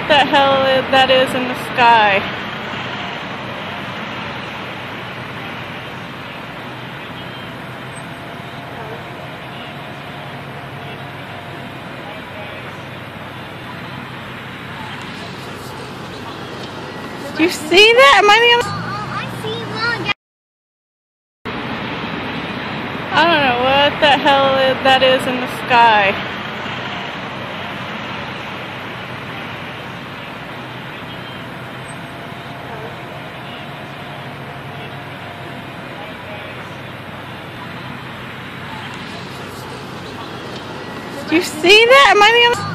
the hell that is in the sky. Do you see that? Am I the only? I see one. I don't know what the hell that is in the sky. Do you see that? Am I the only?